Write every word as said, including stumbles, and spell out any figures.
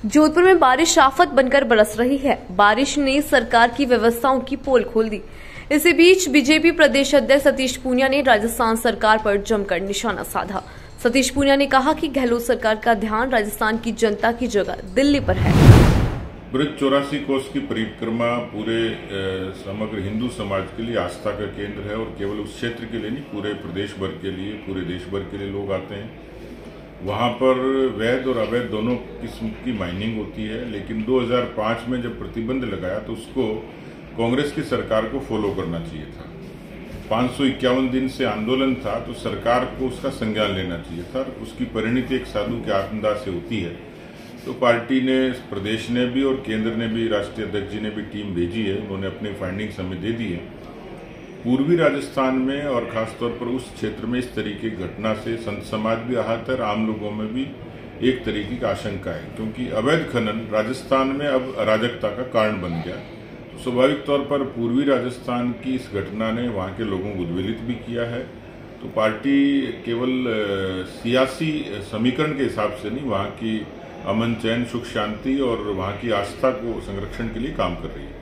जोधपुर में बारिश आफत बनकर बरस रही है। बारिश ने सरकार की व्यवस्थाओं की पोल खोल दी। इसी बीच बीजेपी प्रदेश अध्यक्ष सतीश पूनिया ने राजस्थान सरकार पर जमकर निशाना साधा। सतीश पूनिया ने कहा कि गहलोत सरकार का ध्यान राजस्थान की जनता की जगह दिल्ली पर है। ब्रिज चौरासी कोस की परिक्रमा पूरे समग्र हिंदू समाज के लिए आस्था का केंद्र है और केवल उस क्षेत्र के लिए नहीं, पूरे प्रदेश भर के लिए, पूरे देश भर के लिए लोग आते हैं। वहां पर वैध और अवैध दोनों किस्म की माइनिंग होती है, लेकिन दो हज़ार पाँच में जब प्रतिबंध लगाया तो उसको कांग्रेस की सरकार को फॉलो करना चाहिए था। पाँच सौ इक्यावन दिन से आंदोलन था तो सरकार को उसका संज्ञान लेना चाहिए था। उसकी परिणति एक साधु के आत्मदाह से होती है। तो पार्टी ने, प्रदेश ने भी और केंद्र ने भी, राष्ट्रीय अध्यक्ष जी ने भी टीम भेजी है। उन्होंने अपनी फाइंडिंग्स हमें दे दी है। पूर्वी राजस्थान में और खासतौर पर उस क्षेत्र में इस तरीके की घटना से संत समाज भी आहत है और आम लोगों में भी एक तरीके की आशंका है, क्योंकि अवैध खनन राजस्थान में अब अराजकता का कारण बन गया। तो स्वाभाविक तौर पर पूर्वी राजस्थान की इस घटना ने वहां के लोगों को उद्वेलित भी किया है। तो पार्टी केवल सियासी समीकरण के हिसाब से नहीं, वहां की अमन, चैन, सुख, शांति और वहां की आस्था को संरक्षण के लिए काम कर रही है।